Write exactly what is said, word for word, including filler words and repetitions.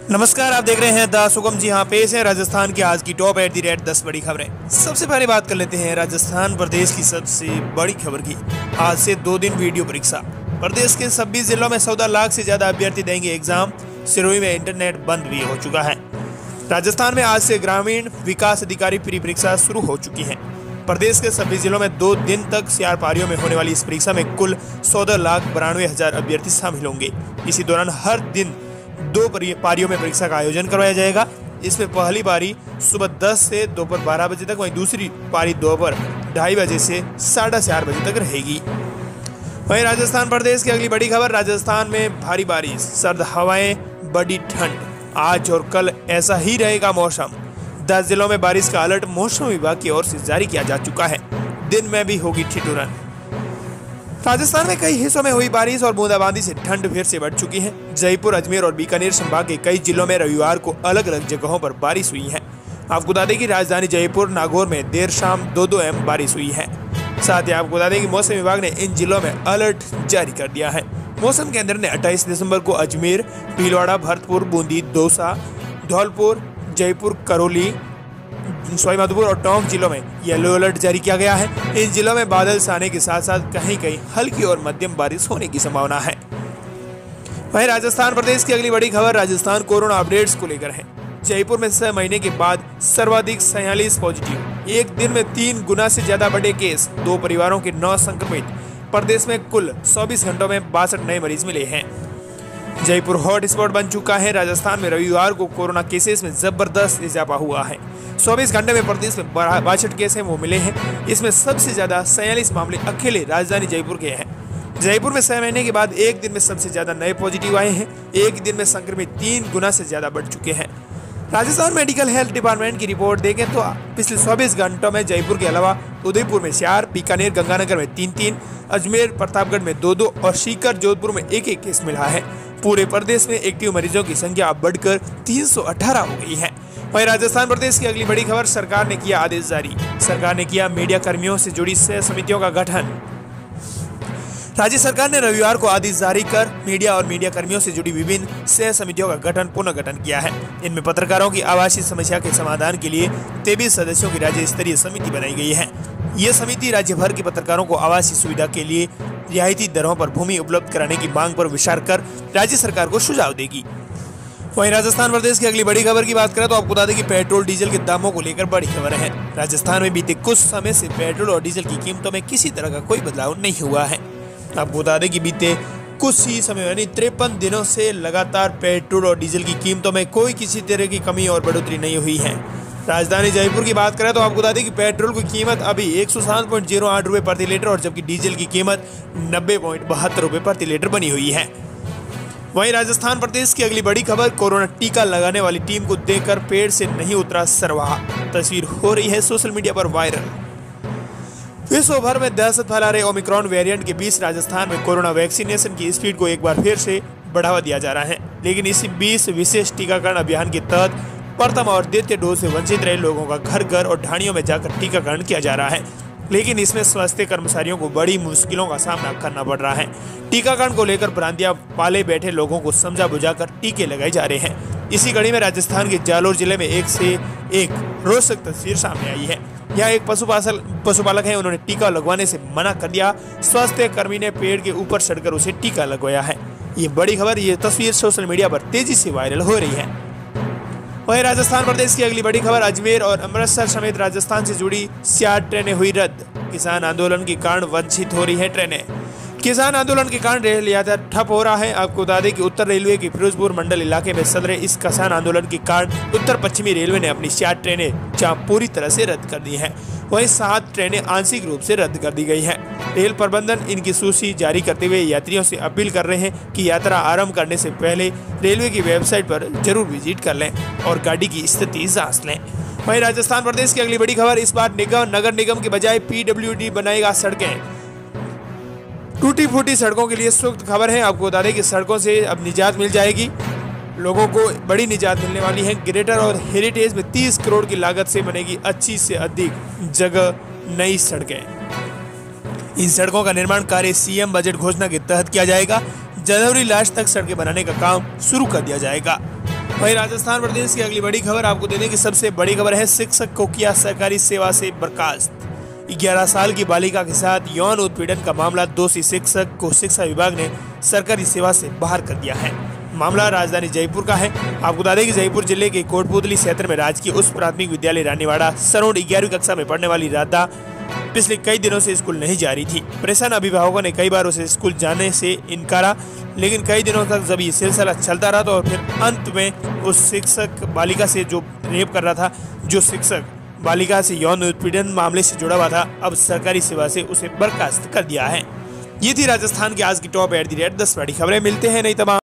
नमस्कार, आप देख रहे हैं द सुगम। जी हाँ, पेश है राजस्थान की आज की टॉप एट दी रेट दस बड़ी खबरें। सबसे पहले बात कर लेते हैं राजस्थान प्रदेश की सबसे बड़ी खबर की। आज से दो दिन वीडियो परीक्षा। प्रदेश के छब्बीस जिलों में चौदह लाख से ज्यादा अभ्यर्थी देंगे एग्जाम। सिरोही में इंटरनेट बंद भी हो चुका है। राजस्थान में आज से ग्रामीण विकास अधिकारी प्री परीक्षा शुरू हो चुकी है। प्रदेश के सभी जिलों में दो दिन तक चार पारियों में होने वाली इस परीक्षा में कुल चौदह लाख बानवे हजार अभ्यर्थी शामिल होंगे। इसी दौरान हर दिन दो पारियों में परीक्षा का आयोजन करवाया जाएगा। इसमें पहली पारी सुबह दस से दोपहर बारह बजे तक, वहीं दूसरी पारी दोपहर ढाई बजे से साढ़े चार बजे तक रहेगी। वहीं राजस्थान प्रदेश की अगली बड़ी खबर। राजस्थान में भारी बारिश, सर्द हवाएं, बड़ी ठंड। आज और कल ऐसा ही रहेगा मौसम। दस जिलों में बारिश का अलर्ट मौसम विभाग की ओर से जारी किया जा चुका है। दिन में भी होगी ठिठुरन। राजस्थान में कई हिस्सों में हुई बारिश और बूंदाबांदी से ठंड फिर से बढ़ चुकी है। जयपुर, अजमेर और बीकानेर संभाग के कई जिलों में रविवार को अलग अलग जगहों पर बारिश हुई है। आपको बता दें कि राजधानी जयपुर, नागौर में देर शाम दो दो एम बारिश हुई है। साथ ही आपको बता दें कि मौसम विभाग ने इन जिलों में अलर्ट जारी कर दिया है। मौसम केंद्र ने अट्ठाईस दिसंबर को अजमेर, भीलवाड़ा, भरतपुर, बूंदी, दौसा, धौलपुर, जयपुर, करौली, सवाईमाधोपुर और टोंक जिलों में येलो अलर्ट जारी किया गया है। इन जिलों में बादल छाने के साथ साथ कहीं कहीं हल्की और मध्यम बारिश होने की संभावना है। वहीं राजस्थान प्रदेश की अगली बड़ी खबर राजस्थान कोरोना अपडेट्स को लेकर है। जयपुर में छह महीने के बाद सर्वाधिक छियालीस पॉजिटिव। एक दिन में तीन गुना से ज्यादा बढ़े केस। दो परिवारों के नौ संक्रमित। प्रदेश में कुल चौबीस घंटों में बासठ नए मरीज मिले हैं। जयपुर हॉट स्पॉट बन चुका है। राजस्थान में रविवार को कोरोना केसेस में जबरदस्त इजाफा हुआ है। चौबीस घंटे में प्रदेश में बासठ केस हैं वो मिले हैं। इसमें सबसे ज्यादा छियालीस मामले अकेले राजधानी जयपुर के हैं। जयपुर में छह महीने के बाद एक दिन में सबसे ज्यादा नए पॉजिटिव आए हैं। एक दिन में संक्रमित तीन गुना से ज्यादा बढ़ चुके हैं। राजस्थान मेडिकल हेल्थ डिपार्टमेंट की रिपोर्ट देखें तो पिछले चौबीस घंटों में जयपुर के अलावा उदयपुर में चार, बीकानेर, गंगानगर में तीन तीन, अजमेर, प्रतापगढ़ में दो दो और सीकर, जोधपुर में एक एक केस मिला है। पूरे प्रदेश में एक्टिव मरीजों की संख्या अब बढ़कर तीन सौ अठारह हो गई है। वहीं राजस्थान प्रदेश की अगली बड़ी खबर। सरकार ने किया आदेश जारी। सरकार ने किया मीडिया कर्मियों से जुड़ी छह समितियों का गठन। राज्य सरकार ने रविवार को आदेश जारी कर मीडिया और मीडिया कर्मियों से जुड़ी विभिन्न छह समितियों का गठन पुनर्गठन किया है। इनमें पत्रकारों की आवासीय समस्या के समाधान के लिए तेईस सदस्यों की राज्य स्तरीय समिति बनाई गई है। ये समिति राज्य भर के पत्रकारों को आवासीय सुविधा के लिए रियायती दरों पर भूमि उपलब्ध कराने की मांग पर विचार कर राज्य सरकार को सुझाव देगी। वहीं राजस्थान प्रदेश की अगली बड़ी खबर की बात करें तो आपको बता दें कि पेट्रोल डीजल के दामों को लेकर बड़ी खबर है। राजस्थान में बीते कुछ समय से पेट्रोल और डीजल की कीमतों में किसी तरह का कोई बदलाव नहीं हुआ है। आपको बता दें कि बीते कुछ ही समय यानी तिरपन दिनों से लगातार पेट्रोल और डीजल की कीमतों में कोई किसी तरह की कमी और बढ़ोतरी नहीं हुई है। राजधानी जयपुर की बात करें तो आपको बता दें कि पेट्रोल की कीमत अभी एक सौ सात पॉइंट जीरो आठ रुपए प्रति लीटर और जबकि डीजल की कीमत नब्बे पॉइंट बहत्तर रुपए प्रति लीटर बनी हुई है। वहीं राजस्थान प्रदेश की अगली बड़ी खबर। कोरोना टीका लगाने वाली टीम को देखकर पेड़ से नहीं उतरा सरवाहा। तस्वीर हो रही है सोशल मीडिया पर वायरल। विश्व भर में दहशत फैला रहे ओमिक्रॉन वेरिएंट के बीच राजस्थान में कोरोना वैक्सीनेशन की स्पीड को एक बार फिर से बढ़ावा दिया जा रहा है। लेकिन इसी बीच विशेष टीकाकरण अभियान के तहत प्रथम और द्वितीय डोज से वंचित रहे लोगों का घर घर और ढाणियों में जाकर टीकाकरण किया जा रहा है। लेकिन इसमें स्वास्थ्य कर्मचारियों को बड़ी मुश्किलों का सामना करना पड़ रहा है। टीकाकरण को लेकर भ्रांतियां पाले बैठे लोगों को समझा बुझाकर टीके लगाए जा रहे हैं। इसी कड़ी में राजस्थान के जालोर जिले में एक से एक रोचक तस्वीर सामने आई है। यहाँ एक पशुपाल पशुपालक है, उन्होंने टीका लगवाने से मना कर दिया। स्वास्थ्य कर्मी ने पेड़ के ऊपर चढ़कर उसे टीका लगवाया है। ये बड़ी खबर, ये तस्वीर सोशल मीडिया पर तेजी से वायरल हो रही है। वहीं राजस्थान प्रदेश की अगली बड़ी खबर। अजमेर और अमृतसर समेत राजस्थान से जुड़ी चार ट्रेनें हुई रद्द। किसान आंदोलन के कारण वंचित हो रही है ट्रेनें। किसान आंदोलन के कारण रेल यातायात ठप हो रहा है। आपको बता दें कि उत्तर रेलवे के फिरोजपुर मंडल इलाके में चल रहे इस किसान आंदोलन के कारण उत्तर पश्चिमी रेलवे ने अपनी चार ट्रेनें जहां पूरी तरह से रद्द कर दी हैं, वहीं सात ट्रेनें आंशिक रूप से रद्द कर दी गई है। रेल प्रबंधन इनकी सूची जारी करते हुए यात्रियों से अपील कर रहे हैं कि यात्रा आरंभ करने से पहले रेलवे की वेबसाइट पर जरूर विजिट कर लें और गाड़ी की स्थिति जांच लें। वहीं राजस्थान प्रदेश की अगली बड़ी खबर। इस बार निगम नगर निगम के बजाय पीडब्ल्यूडी बनाएगा सड़कें। टूटी फूटी सड़कों के लिए सुखद खबर है। आपको बता दें कि सड़कों से अब निजात मिल जाएगी। लोगों को बड़ी निजात मिलने वाली है। ग्रेटर और हेरिटेज में तीस करोड़ की लागत से बनेगी अच्छी से अधिक जगह नई सड़कें। इन सड़कों का निर्माण कार्य सीएम बजट घोषणा के तहत किया जाएगा। जनवरी लास्ट तक सड़कें बनाने का काम शुरू कर दिया जाएगा। वहीं राजस्थान प्रदेश की अगली बड़ी खबर आपको देने की सबसे बड़ी खबर है, शिक्षक को किया सरकारी सेवा से बर्खास्त। ग्यारह साल की बालिका के साथ यौन उत्पीड़न का मामला, दोषी शिक्षक को शिक्षा विभाग ने सरकारी सेवा से बाहर कर दिया है। मामला राजधानी जयपुर का है। आपको बता दें कि जयपुर जिले के कोटपुतली क्षेत्र में राजकीय उच्च प्राथमिक विद्यालय रानीवाड़ा सरोड ग्यारहवीं कक्षा में पढ़ने वाली राधा पिछले कई दिनों से स्कूल नहीं जा रही थी। परेशान अभिभावकों ने कई बार उसे स्कूल जाने से इनकारा, लेकिन कई दिनों तक जब ये सिलसिला चलता रहा तो और फिर अंत में उस शिक्षक बालिका से जो रेप कर रहा था, जो शिक्षक बालिका से यौन उत्पीड़न मामले से जुड़ा हुआ था, अब सरकारी सेवा से उसे बर्खास्त कर दिया है। ये थी राजस्थान की आज की टॉप एट द रेट दस बड़ी खबरें। मिलते हैं नई तमाम